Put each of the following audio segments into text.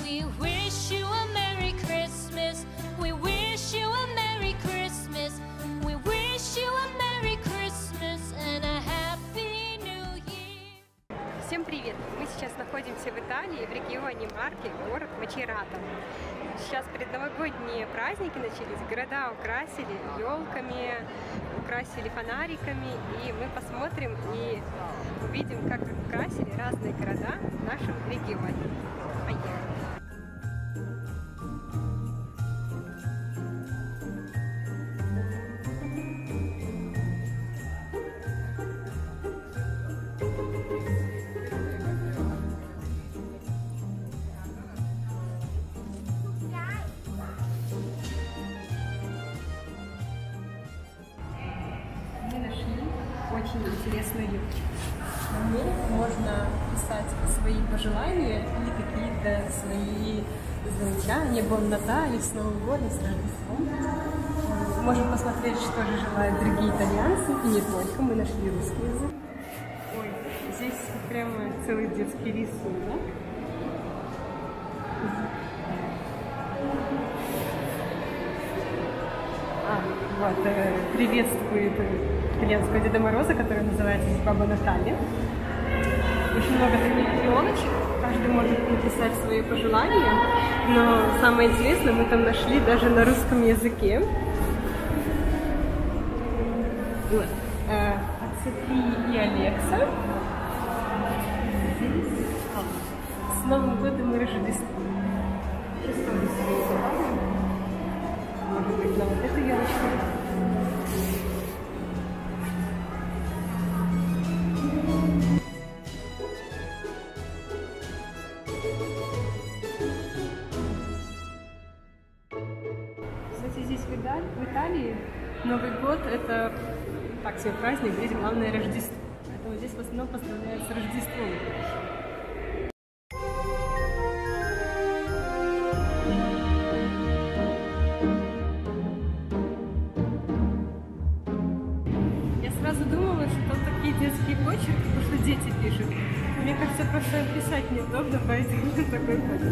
We wish you a Merry Christmas. We wish you a Merry Christmas. We wish you a Merry Christmas and a Happy New Year. Всем привет! Мы сейчас находимся в Италии, в регионе Марки, город Мачерата. Сейчас предновогодние праздники начались, города украсили елками, украсили фонариками, и мы посмотрим и увидим, как украсили разные города в нашем регионе. Поехали! Очень интересную елочку. На ней можно писать свои пожелания или какие-то свои замечания, Бон Натали, с Новым годом, с Рождеством. Можем посмотреть, что же желают другие итальянцы, и не только, мы нашли русский язык. Ой, здесь прямо целый детский рисунок. Вот, приветствует итальянского Деда Мороза, который называется Баба Натали. Очень много таких елочек, каждый может написать свои пожелания, но самое интересное мы там нашли даже на русском языке. Вот. От Софии и Алекса. С Новым годом и Рождеством. Сейчас тоже себе добавим. Может быть, на вот эту елочку. Кстати, здесь в Италии Новый год — это так себе праздник, здесь главное Рождество. Поэтому здесь в основном поздравляют с Рождеством. Я сразу думала, что там такие детские почерки, потому что дети пишут. Мне кажется, просто писать неудобно, поэтому такой почерк.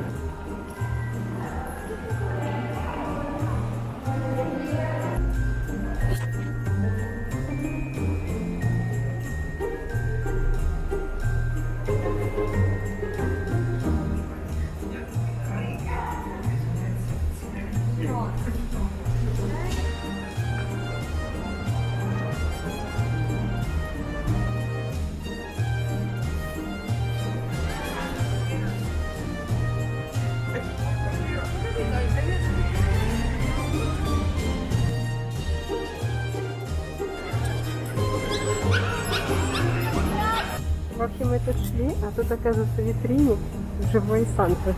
В общем, мы тут шли, а тут, оказывается, в витрине живой Санта.